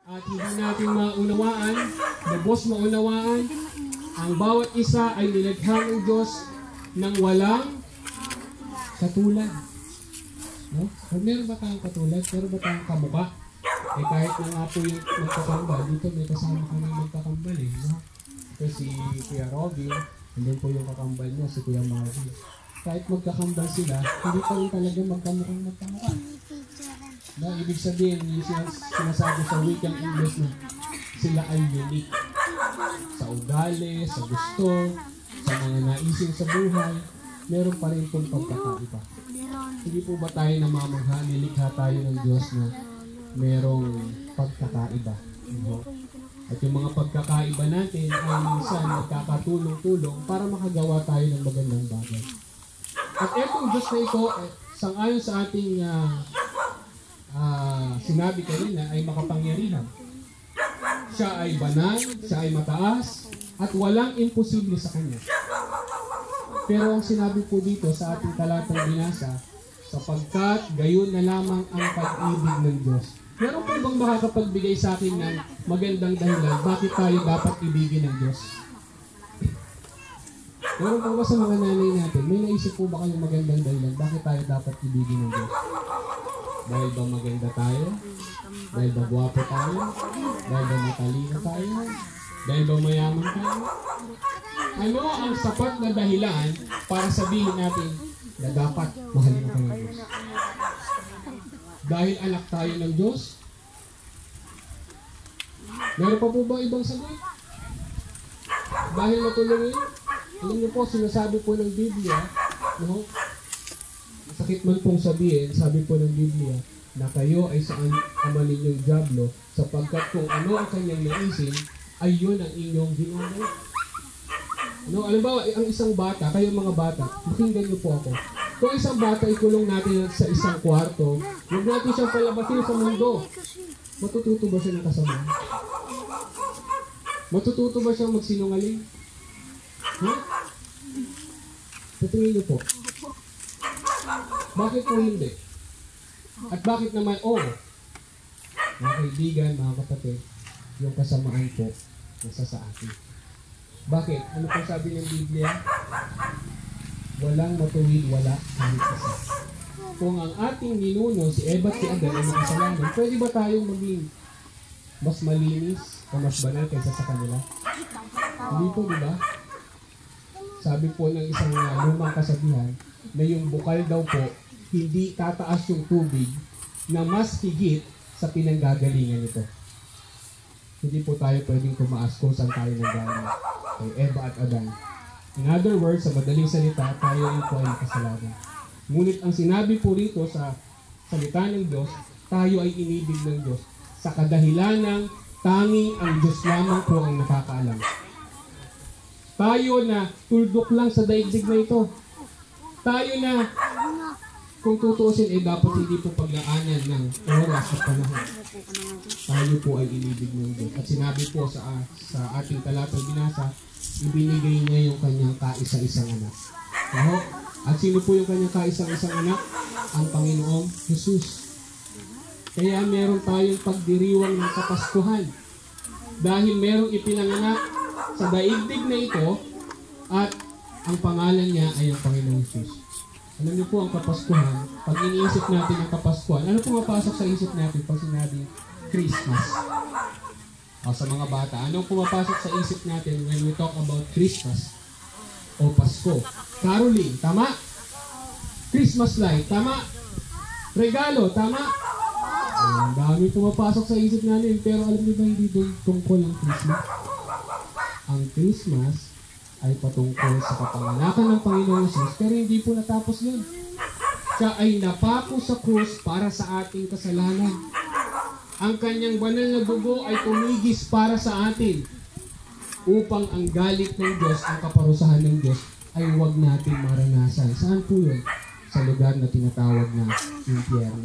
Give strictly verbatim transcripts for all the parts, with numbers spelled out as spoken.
At hindi natin maunawaan, lubos maunawaan, ang bawat isa ay nilikha ng Diyos nang walang katulad. No? O meron ba tayong katulad? Meron ba tayong kamukha? Eh kahit na nga po yung magkakambal, dito may kasama kami magkakambal eh. No? Ito si Kuya Robby, and then po yung kakambal niya, si Kuya Marvin. Kahit magkakambal sila, hindi pa rin talaga magkamukhang magkamukha. No, ibig sabihin, yung sinasabi sa wikang English na sila ay unique. Sa ugali, sa gusto, sa mga naising sa buhay, meron pa rin pong pagkakaiba. Hindi po ba tayo namamagha, nilikha tayo ng Diyos na merong pagkakaiba? No? At yung mga pagkakaiba natin ay minsan nagkakatulong-tulong para makagawa tayo ng magandang bagay. At etong Diyos na ito, eh, sang-ayon sa ating uh, uh, sinabi kanina, ay makapangyarihan. Siya ay banal, siya ay mataas, at walang imposible sa Kanya. Pero ang sinabi po dito sa ating talatang binasa, sapagkat gayon na lamang ang pag-ibig ng Diyos. Meron po bang makakapagbigay sa akin ng magandang dahilan bakit tayo dapat ibigin ng Diyos? Meron po ba sa mga nanay natin, may naisip po ba kayong magandang dahilan bakit tayo dapat ibigin ng Diyos? Dahil ba maganda tayo? Dahil ba guwapo tayo? Dahil ba matalino tayo? Dahil ba mayaman tayo? Ano ang sapat na dahilan para sabihin natin na dapat mahalin tayo ng Diyos? Dahil anak tayo ng Diyos? Meron pa po ba ibang sagot? Dahil matulungin? Alam niyo po, sinasabi po ng Biblia, no? Masakit man pong sabihin, sabi po ng Biblia, na kayo ay sa ama ninyong dyablo, sapagkat kung ano ang kanyang naisin, ay yun ang inyong ginagawa. No, alam ba, ang isang bata, kayo mga bata, makinggan niyo po ako. Kung isang bata ikulong natin sa isang kwarto, huwag natin siyang palabatin sa mundo. Matututo ba siya ng kasama? Matututo ba siyang magsinungaling? Ha? Patingin niyo po. Bakit po hindi? At bakit naman, oh, mga kaibigan, mga kapatid, yung kasamaan po, nasa sa atin. Bakit? Ano po sabi ng Biblia? Walang matuwid, wala kahit isa. Kung ang ating ninuno, si Eva at si Adan ay makasalanan, pwede ba tayong maging mas malinis o mas banal kaysa sa kanila? Hindi po, di ba? Sabi po ng isang uh, lumang kasabihan na yung bukal daw po, hindi tataas yung tubig na mas higit sa pinanggagalingan nito. Hindi po tayo pwedeng tumaas kung saan tayo nanggaling kay Eva at Adan. In other words, sa madaling salita, tayo rin po ay makasalanan. Ngunit ang sinabi po rito sa salita ng Diyos, tayo ay inibig ng Diyos sa kadahilan ng tanging ang Diyos lamang po ang nakakaalam. Tayo na tuldok lang sa daigdig na ito. Tayo na, kung tutuusin, eh dapat hindi po paglaanan ng oras at panahon. Tayo po ay inibig ng Diyos. At sinabi po sa, uh, sa ating talatang binasa, ibinigay niya yung kanyang kaisa-isang anak. Aho? At sino po yung kanyang kaisa-isang anak? Ang Panginoong Jesus. Kaya meron tayong pagdiriwang ng Kapaskuhan. Dahil merong ipinanganak sa daigdig na ito at ang pangalan niya ay ang Panginoong Jesus. Alam niyo po ang Kapaskuhan, pag iniisip natin ang Kapaskuhan, ano po mapasok sa isip natin pag sinabing Christmas? O sa mga bata, anong pumapasok sa isip natin when we talk about Christmas o Pasko? Caroling, tama? Christmas light, tama? Regalo, tama? Ang dami pumapasok sa isip natin, pero alam niyo ba hindi doon tungkol ang Christmas? Ang Christmas ay patungkol sa kapanganakan ng Panginoong Jesus, pero hindi po natapos yun. Siya ay napako sa krus para sa ating kasalanan. Ang kanyang banal na dugo ay tumigis para sa atin upang ang galit ng Diyos, ang kaparusahan ng Diyos ay huwag natin maranasan. Saan po yun? Sa lugar na tinatawag na impyerno.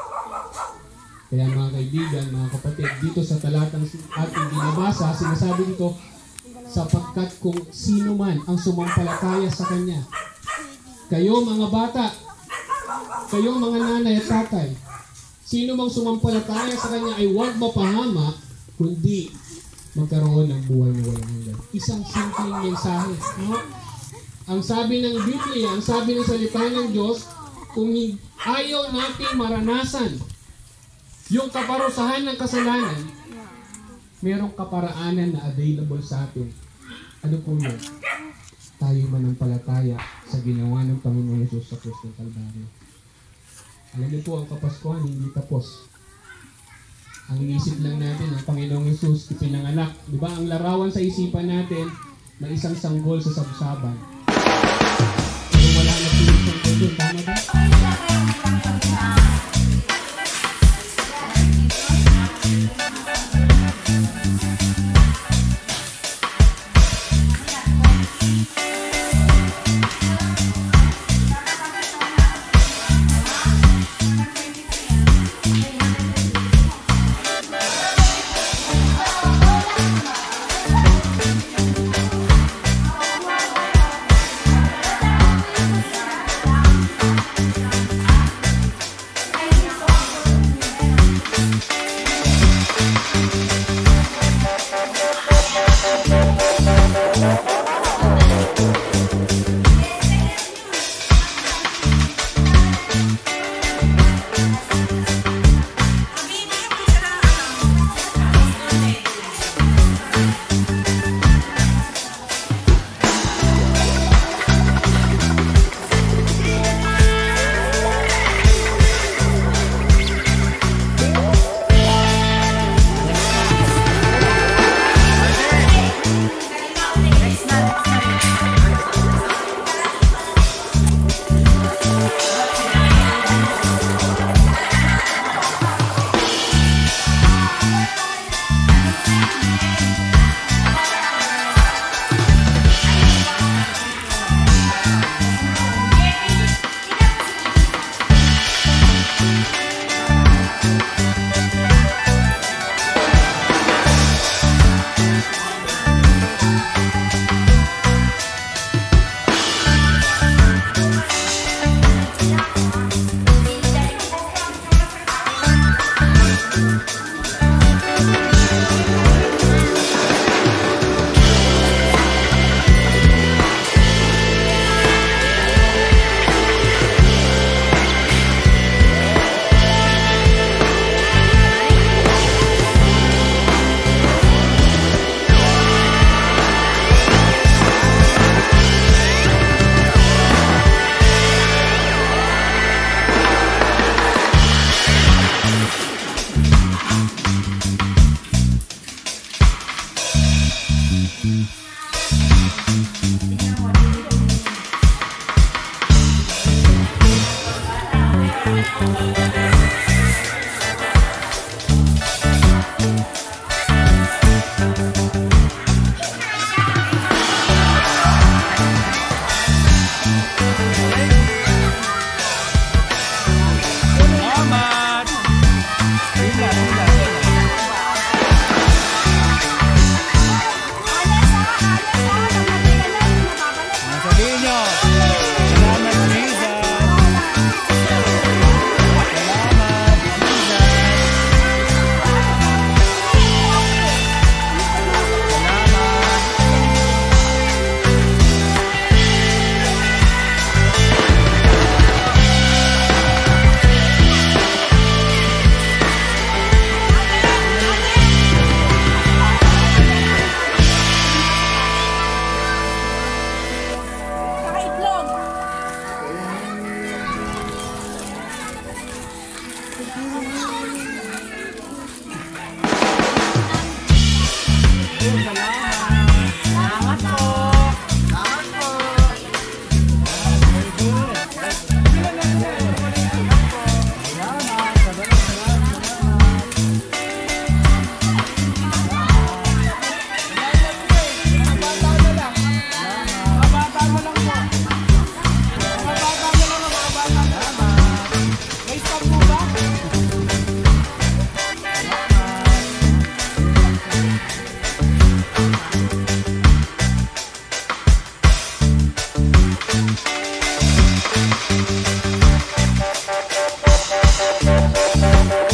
Kaya mga kaibigan, mga kapatid, dito sa talatang ating binabasa, sinasabi dito, sapagkat kung sino man ang sumampalataya sa Kanya, kayo mga bata, kayo mga nanay at tatay, Sino mang sumampalataya sa Kanya ay huwag mapahamak, kundi magkaroon ng buhay na walang hanggan. Isang simpleng mensahe. No? Ang sabi ng Biblia, ang sabi ng salita ng Diyos, kung ayaw natin maranasan yung kaparusahan ng kasalanan, merong kaparaanan na available sa atin. Ano po yun? Tayo manampalataya sa ginawa ng Panginoon Yesus sa krus ng Kalbaryo. Alam niyo po, ang Kapaskuhan hindi tapos. Ang inisip lang natin, ang Panginoong Yesus ipinanganak. Di ba? Ang larawan sa isipan natin na isang sanggol sa sabsaban. Pero wala na po yung sanggol doon. Tama ba?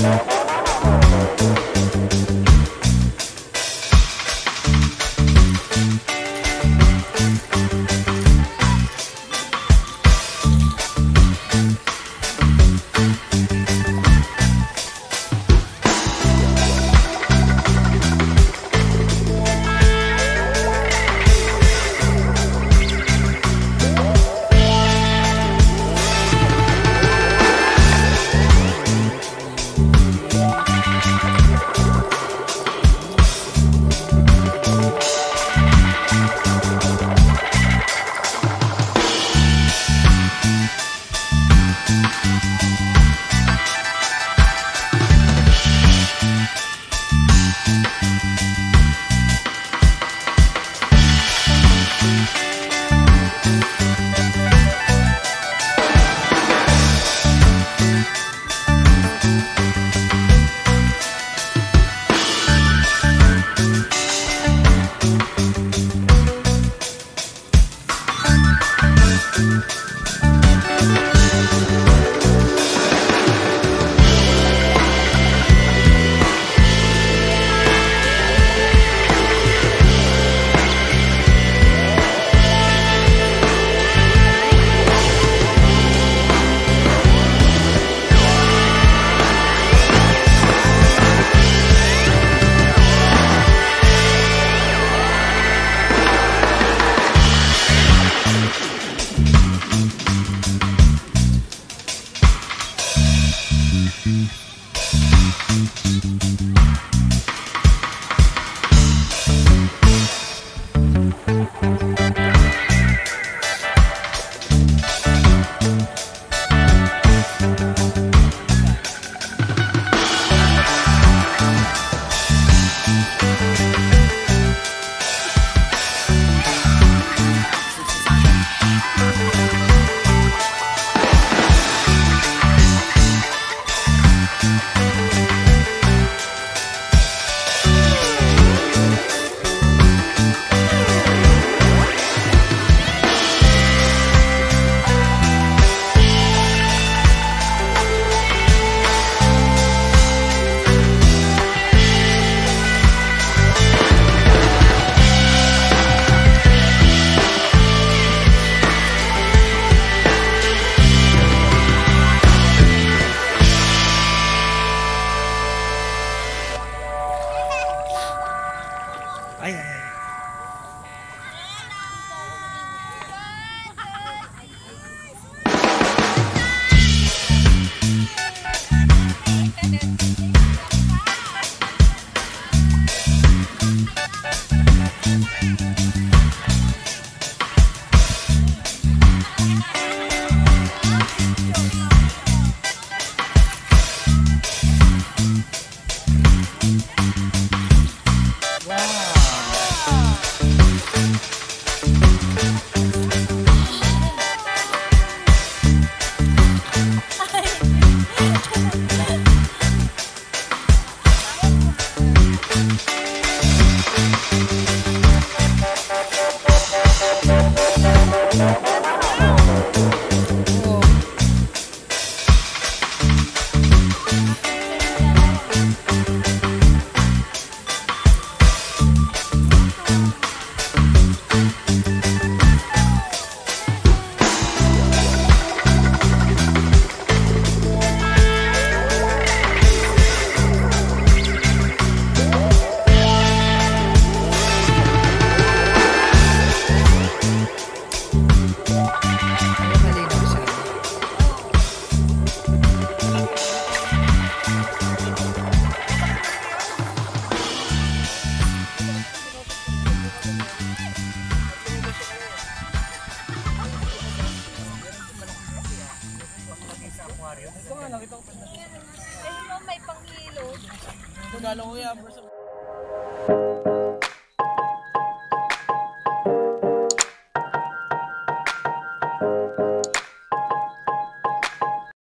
Ito nga, nakita ko pa. Eh, may pang kilo. Tagalog ko yan.